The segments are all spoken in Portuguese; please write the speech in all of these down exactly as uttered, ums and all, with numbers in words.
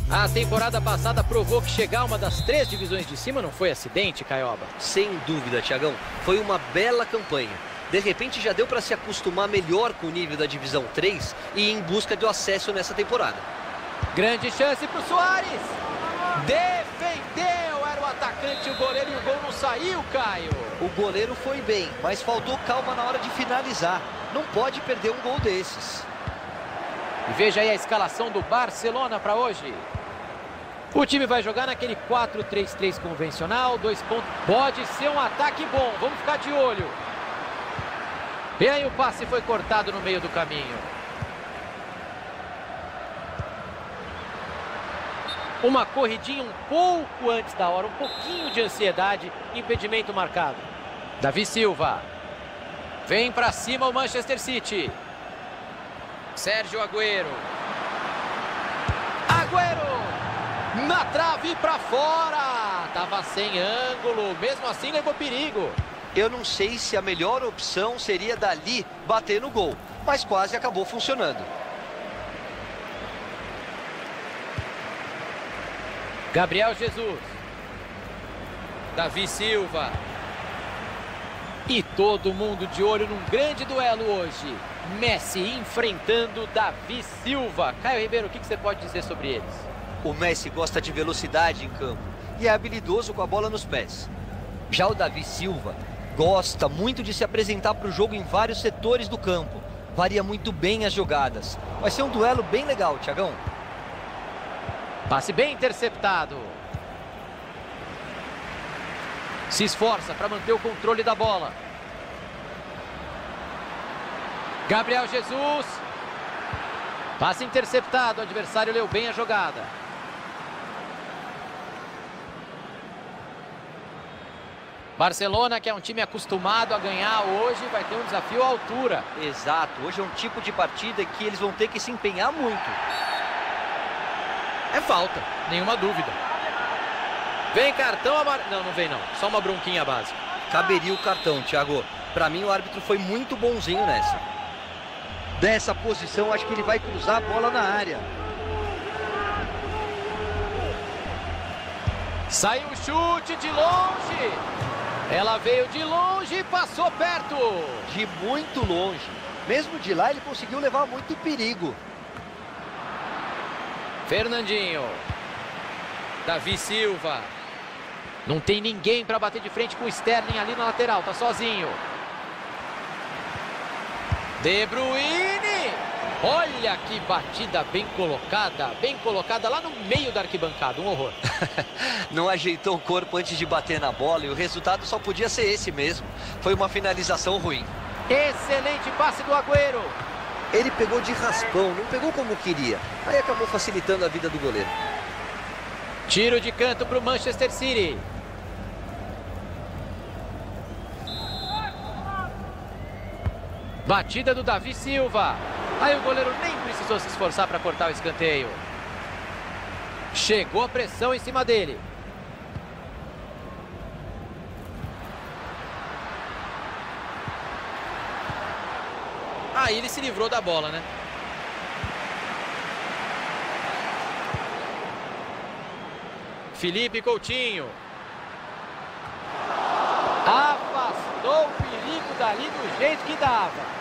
A temporada passada provou que chegar a uma das três divisões de cima não foi acidente, Caioba. Sem dúvida, Thiagão. Foi uma bela campanha. De repente já deu para se acostumar melhor com o nível da divisão três e ir em busca do acesso nessa temporada. Grande chance para o Soares. Defendeu, era o atacante, o goleiro, e o gol não saiu, Caio. O goleiro foi bem, mas faltou calma na hora de finalizar. Não pode perder um gol desses. E veja aí a escalação do Barcelona para hoje. O time vai jogar naquele quatro três três convencional, dois pontos. Pode ser um ataque bom, vamos ficar de olho. E aí o passe foi cortado no meio do caminho. Uma corridinha um pouco antes da hora, um pouquinho de ansiedade, impedimento marcado. Davi Silva. Vem para cima o Manchester City. Sérgio Agüero. Agüero! Na trave para fora. Tava sem ângulo, mesmo assim levou perigo. Eu não sei se a melhor opção seria dali bater no gol, mas quase acabou funcionando. Gabriel Jesus. Davi Silva. E todo mundo de olho num grande duelo hoje. Messi enfrentando Davi Silva. Caio Ribeiro, o que você pode dizer sobre eles? O Messi gosta de velocidade em campo e é habilidoso com a bola nos pés. Já o Davi Silva gosta muito de se apresentar para o jogo em vários setores do campo. Varia muito bem as jogadas. Vai ser um duelo bem legal, Thiagão. Passe bem interceptado. Se esforça para manter o controle da bola. Gabriel Jesus. Passe interceptado. O adversário leu bem a jogada. Barcelona, que é um time acostumado a ganhar hoje, vai ter um desafio à altura. Exato. Hoje é um tipo de partida que eles vão ter que se empenhar muito. É falta, nenhuma dúvida. Vem cartão amarelo. Não, não vem não. Só uma bronquinha básica. Caberia o cartão, Thiago. Para mim o árbitro foi muito bonzinho nessa. Dessa posição, acho que ele vai cruzar a bola na área. Saiu o chute de longe. Ela veio de longe e passou perto. De muito longe. Mesmo de lá, ele conseguiu levar muito perigo. Fernandinho. Davi Silva. Não tem ninguém para bater de frente com o Sterling ali na lateral. Tá sozinho. De Bruyne. Olha que batida bem colocada. Bem colocada lá no meio da arquibancada. Um horror. Não ajeitou o corpo antes de bater na bola e o resultado só podia ser esse mesmo. Foi uma finalização ruim. Excelente passe do Agüero. Ele pegou de raspão, não pegou como queria. Aí acabou facilitando a vida do goleiro. Tiro de canto para o Manchester City. Batida do Davi Silva. Aí o goleiro nem precisou se esforçar para cortar o escanteio. Chegou a pressão em cima dele. Aí ele se livrou da bola, né? Felipe Coutinho. Afastou o perigo dali do jeito que dava.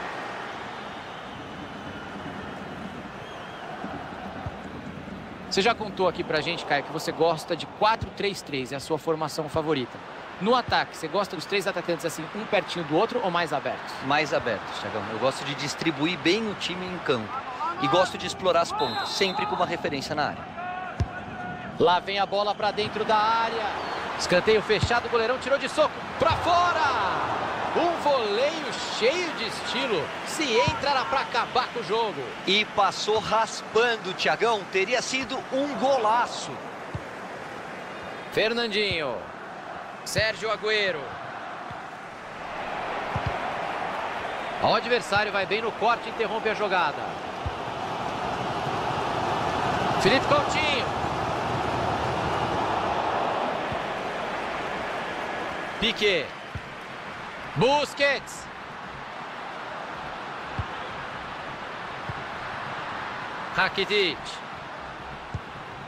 Você já contou aqui pra gente, Caio, que você gosta de quatro três três, é a sua formação favorita. No ataque, você gosta dos três atacantes assim, um pertinho do outro ou mais abertos? Mais abertos, Thiagão. Eu gosto de distribuir bem o time em campo. E gosto de explorar as pontas, sempre com uma referência na área. Lá vem a bola pra dentro da área. Escanteio fechado, o goleirão tirou de soco. Pra fora! Um voleio cheio de estilo. Se entra, era pra acabar com o jogo. E passou raspando, Thiagão. Teria sido um golaço. Fernandinho. Sérgio Agüero. O adversário vai bem no corte e interrompe a jogada. Felipe Coutinho. Piqué. Busquets. Rakitic.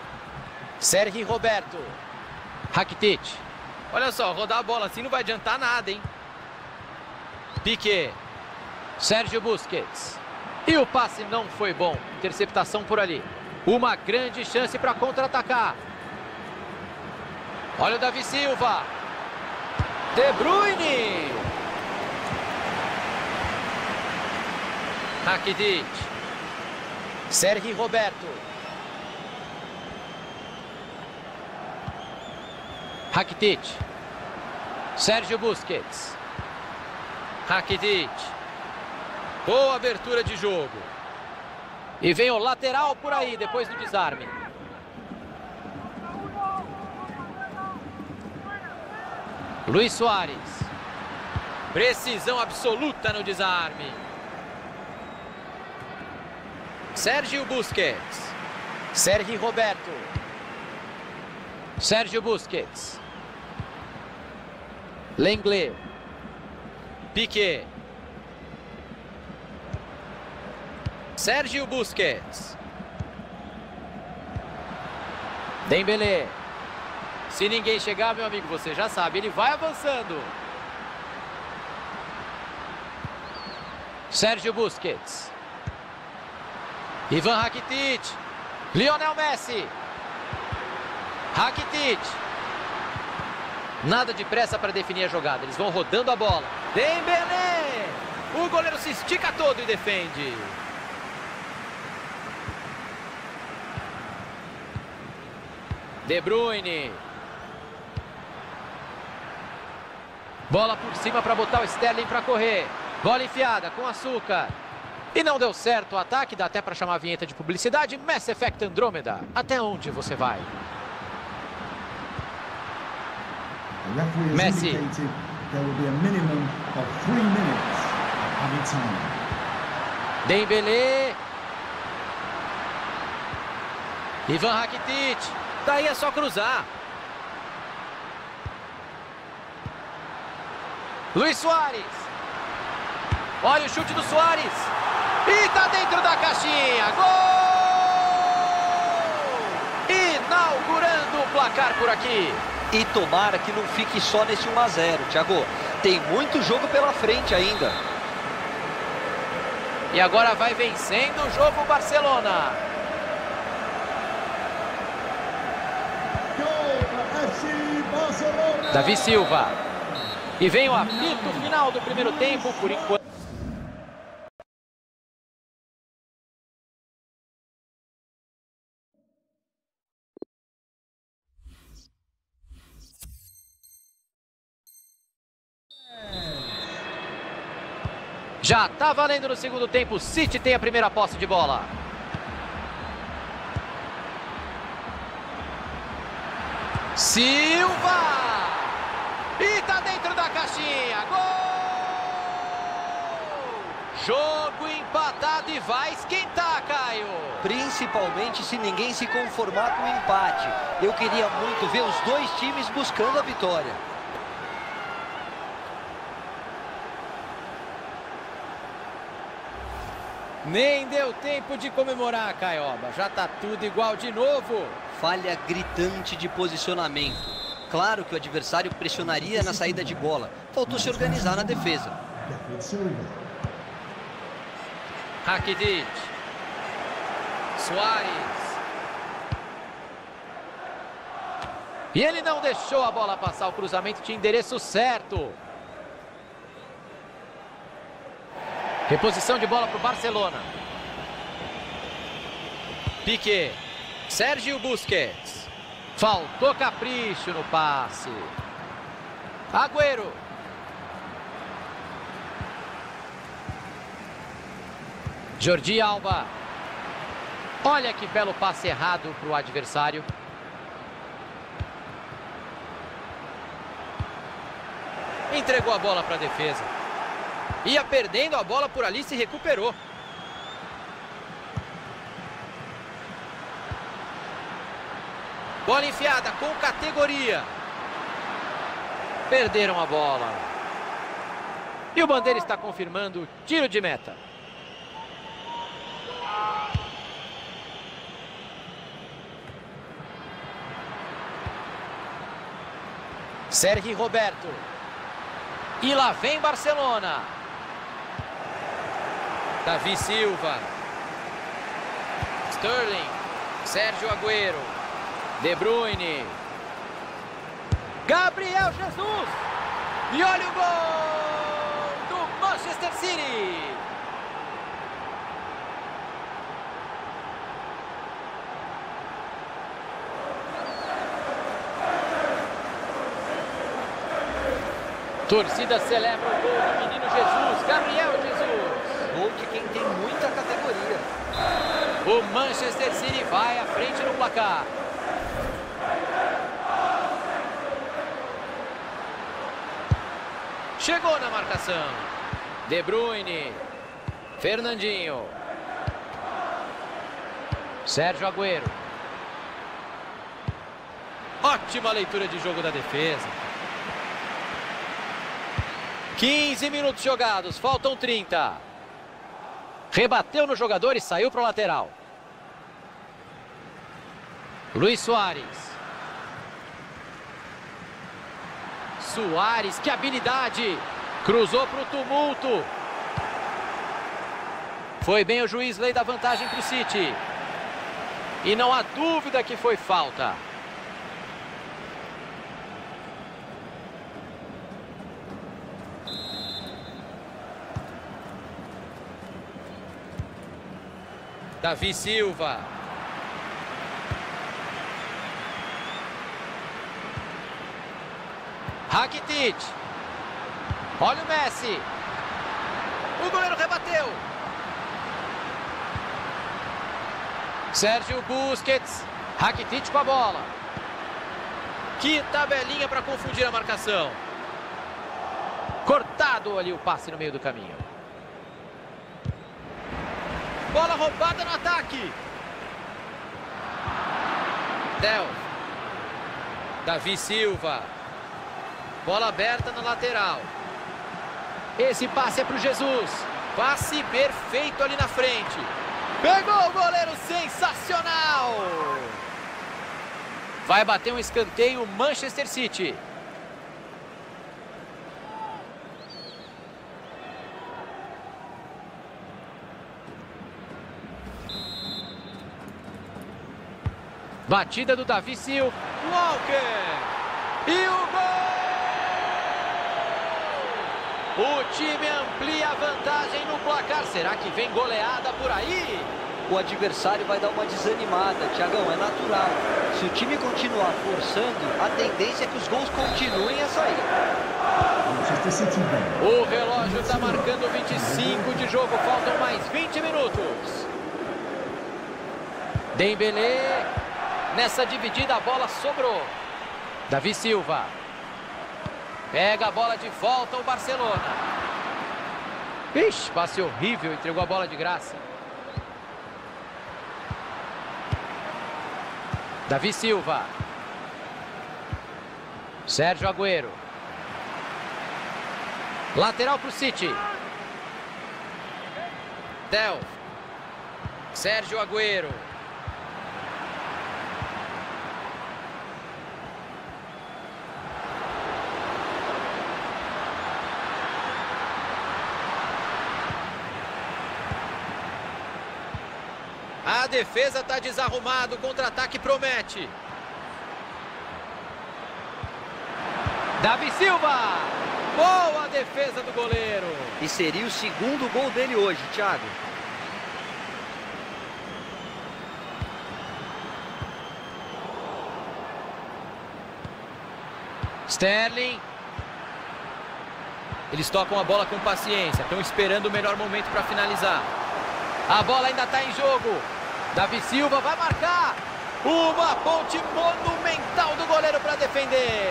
Sergi Roberto. Rakitic. Olha só, rodar a bola assim não vai adiantar nada, hein? Piqué. Sérgio Busquets. E o passe não foi bom. Interceptação por ali. Uma grande chance para contra-atacar. Olha o Davi Silva. De Bruyne. Rakitic. Sergi Roberto. Rakitic. Sérgio Busquets. Rakitic. Boa abertura de jogo. E vem o lateral por aí, depois do desarme. Luis Suárez. Precisão absoluta no desarme. Sérgio Busquets. Sergi Roberto. Sérgio Busquets. Lenglet. Piqué. Sérgio Busquets. Dembélé. Se ninguém chegar, meu amigo, você já sabe, ele vai avançando. Sérgio Busquets. Ivan Rakitic. Lionel Messi. Rakitic. Nada de pressa para definir a jogada. Eles vão rodando a bola. Dembélé. O goleiro se estica todo e defende. De Bruyne. Bola por cima para botar o Sterling para correr. Bola enfiada com açúcar. E não deu certo o ataque. Dá até para chamar a vinheta de publicidade. Mass Effect Andromeda. Até onde você vai? Messi. Dembélé. Ivan Rakitic. Daí é só cruzar. Luis Suárez. Olha o chute do Suárez. E tá dentro da caixinha. Gol! Inaugurando o placar por aqui. E tomara que não fique só nesse um a zero, Thiago. Tem muito jogo pela frente ainda. E agora vai vencendo o jogo o Barcelona. Davi Silva. E vem o apito final do primeiro tempo, por enquanto. Já tá valendo no segundo tempo. O City tem a primeira posse de bola. Silva! E tá dentro da caixinha. Gol! Jogo empatado e vai esquentar, Caio. Principalmente se ninguém se conformar com o empate. Eu queria muito ver os dois times buscando a vitória. Nem deu tempo de comemorar, Caioba. Já tá tudo igual de novo. Falha gritante de posicionamento. Claro que o adversário pressionaria na saída de bola. Faltou se organizar na defesa. Rakitic. Suárez. E ele não deixou a bola passar. O cruzamento tinha endereço certo. Reposição de bola para o Barcelona. Piqué. Sérgio Busquets. Faltou capricho no passe. Agüero. Jordi Alba. Olha que belo passe errado para o adversário. Entregou a bola para a defesa. Ia perdendo a bola por ali, se recuperou. Bola enfiada com categoria. Perderam a bola. E o Bandeira está confirmando o tiro de meta. Sérgio Roberto. E lá vem Barcelona. Davi Silva. Sterling. Sérgio Agüero. De Bruyne. Gabriel Jesus. E olha o gol do Manchester City. Torcida celebra o gol do menino Jesus, Gabriel Jesus. Gol de quem tem muita categoria. O Manchester City vai à frente no placar. Chegou na marcação. De Bruyne. Fernandinho. Sérgio Agüero. Ótima leitura de jogo da defesa. quinze minutos jogados, faltam trinta. Rebateu no jogador e saiu para o lateral. Luis Suárez. Suárez, que habilidade. Cruzou para o tumulto. Foi bem o juiz, lei da vantagem para o City. E não há dúvida que foi falta. Davi Silva. Rakitic. Olha o Messi. O goleiro rebateu. Sérgio Busquets. Rakitic com a bola. Que tabelinha para confundir a marcação. Cortado ali o passe no meio do caminho. Bola roubada no ataque. Del. Davi Silva. Bola aberta na lateral. Esse passe é para o Jesus. Passe perfeito ali na frente. Pegou o goleiro, sensacional. Vai bater um escanteio Manchester City. Batida do Davi Silva. Walker. E o gol! O time amplia a vantagem no placar. Será que vem goleada por aí? O adversário vai dar uma desanimada, Thiagão, é natural. Se o time continuar forçando, a tendência é que os gols continuem a sair. O relógio está marcando vinte e cinco de jogo. Faltam mais vinte minutos. Dembélé. Nessa dividida a bola sobrou. Davi Silva. Pega a bola de volta o Barcelona. Ixi, passe horrível, entregou a bola de graça. Davi Silva. Sérgio Agüero. Lateral para o City. Del. Sérgio Agüero. A defesa está desarrumada, o contra-ataque promete. Davi Silva. Boa defesa do goleiro. E seria o segundo gol dele hoje, Thiago. Sterling. Eles tocam a bola com paciência. Estão esperando o melhor momento para finalizar. A bola ainda está em jogo. Davi Silva vai marcar. Uma ponte monumental do goleiro para defender.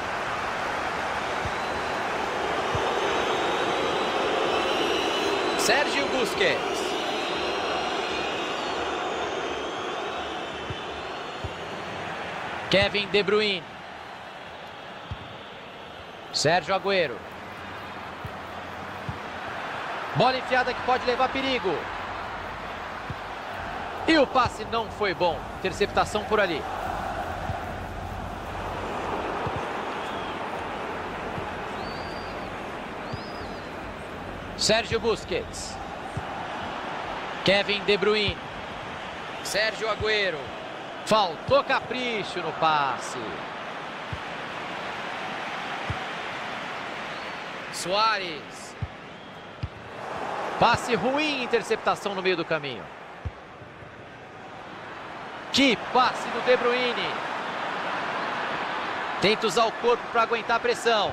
Sérgio Busquets. Kevin De Bruyne. Sérgio Agüero. Bola enfiada que pode levar perigo. E o passe não foi bom. Interceptação por ali. Sérgio Busquets. Kevin De Bruyne. Sérgio Agüero. Faltou capricho no passe. Suárez. Passe ruim, interceptação no meio do caminho. Que passe do De Bruyne. Tenta usar o corpo para aguentar a pressão.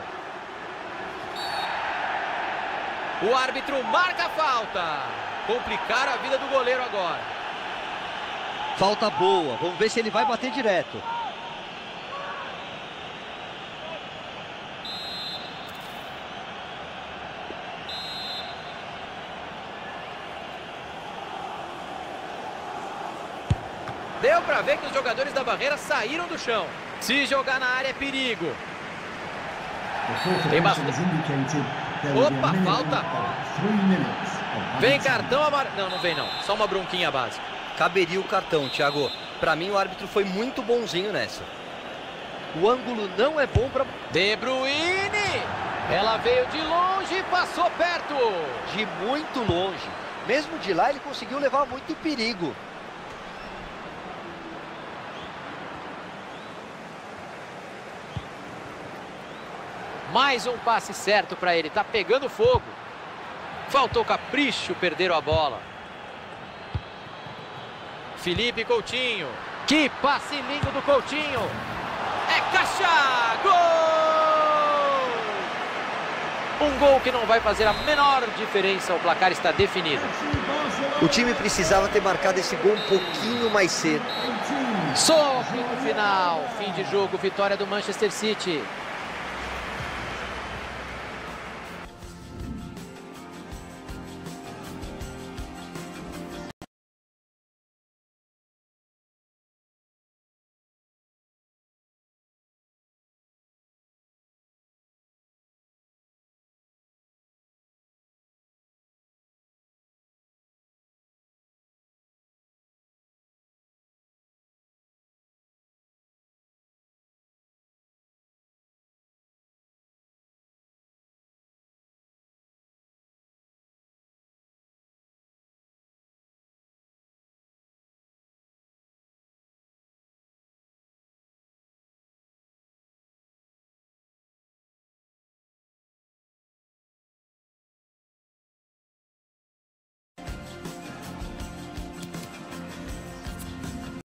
O árbitro marca a falta. Complicar a vida do goleiro agora. Falta boa. Vamos ver se ele vai bater direto. Deu para ver que os jogadores da barreira saíram do chão. Se jogar na área é perigo. Tem bastante. Opa, falta. Vem cartão amarelo. Não, não vem não. Só uma bronquinha básica. Caberia o cartão, Thiago. Para mim o árbitro foi muito bonzinho nessa. O ângulo não é bom para... De Bruyne. Ela veio de longe e passou perto. De muito longe. Mesmo de lá ele conseguiu levar muito perigo. Mais um passe certo para ele, tá pegando fogo. Faltou capricho, perderam a bola. Felipe Coutinho. Que passe lindo do Coutinho. É caixa! Gol! Um gol que não vai fazer a menor diferença, o placar está definido. O time precisava ter marcado esse gol um pouquinho mais cedo. Sopro no final, fim de jogo, vitória do Manchester City.